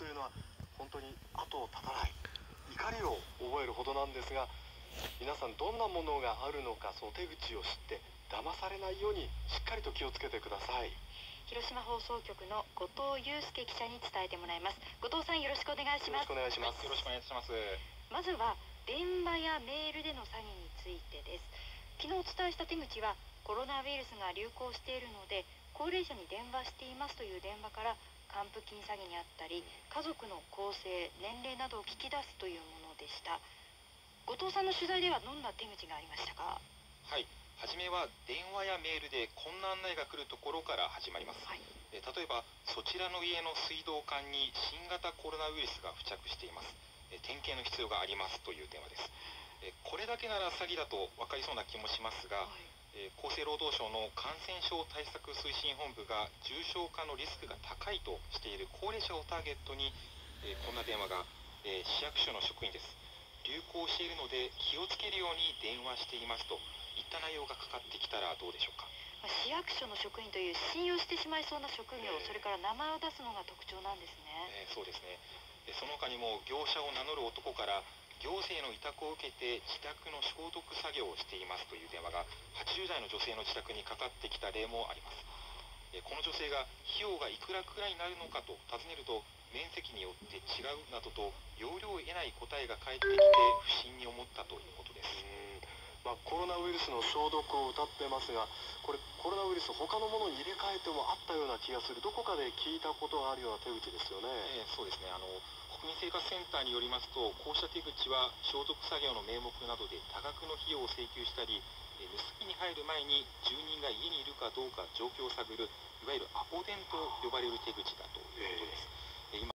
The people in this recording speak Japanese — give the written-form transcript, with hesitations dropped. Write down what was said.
というのは本当に後を絶たない、怒りを覚えるほどなんですが、皆さんどんなものがあるのか、その手口を知って騙されないようにしっかりと気をつけてください。 広島放送局の後藤祐介記者に伝えてもらいます。後藤さん、よろしくお願いします。 よろしくお願いします。 よろしくお願いします。 まずは電話やメールでの詐欺についてです。昨日お伝えした手口は、コロナウイルスが流行しているので高齢者に電話していますという電話から還付金詐欺にあったり、家族の構成、年齢などを聞き出すというものでした。後藤さんの取材ではどんな手口がありましたか？ はい、初めは電話やメールでこんな案内が来るところから始まります。 はい、 例えば、そちらの家の水道管に新型コロナウイルスが付着しています。点検の必要がありますという電話です。これだけなら詐欺だと分かりそうな気もしますが、厚生労働省の感染症対策推進本部が重症化のリスクが高いとしている高齢者をターゲットに、こんな電話が、市役所の職員です。流行しているので気をつけるように電話していますといった内容がかかってきたらどうでしょうか。 市役所の職員という信用してしまいそうな職業、それから名前を出すのが特徴なんですね。 そうですね。その他にも業者を名乗る男から行政の委託を受けて自宅の消毒作業をしていますという電話が80代の女性の自宅にかかってきた例もあります。この女性が費用がいくらくらいになるのかと尋ねると、面積によって違うなどと要領を得ない答えが返ってきて不審に思ったということです。 コロナウイルスの消毒を謳ってますが、これコロナウイルス他のものに入れ替えてもあったような気がする、どこかで聞いたことがあるような手口ですよね。 そうですね。国民生活センターによりますと、こうした手口は消毒作業の名目などで多額の費用を請求したり、盗みに入る前に住人が家にいるかどうか状況を探る、いわゆるアポ電と呼ばれる手口だということです。